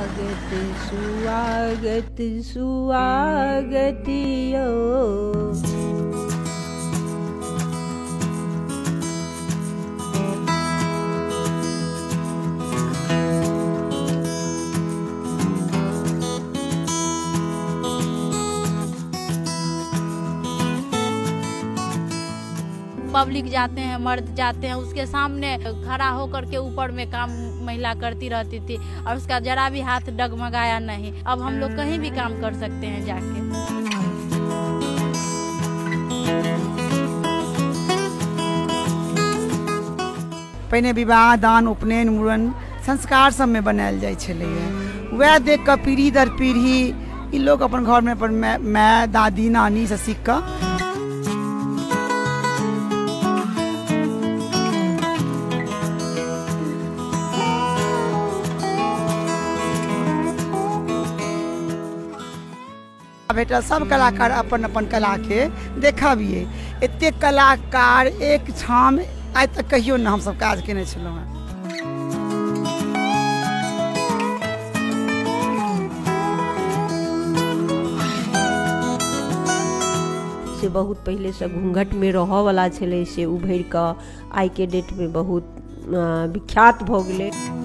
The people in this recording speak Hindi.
स्वागत स्वागत यो। पब्लिक जाते हैं, मर्द जाते हैं, उसके सामने खड़ा होकर के ऊपर में काम महिला करती रहती थी और उसका जरा भी हाथ डगमगाया नहीं। अब हम लोग कहीं भी काम कर सकते हैं जाके। पहले विवाह दान उपनयन मूड़न संस्कार सब में बनायल जाय छलैया, वह देख कऽ पीढ़ी दर पीढ़ी ई लोग अपन घर में अपन माय दादी नानी से सीख कऽ बेटा सब कलाकार अपन अपन कला के देखाबिए। एते कलाकार एक छाम आइ तक कहियो न हम सब काज केने छलहुँ हैं। से बहुत पहले से घूंघट में रह वाला छले से उभर कऽ आइ के डेट में बहुत विख्यात भ गेलै।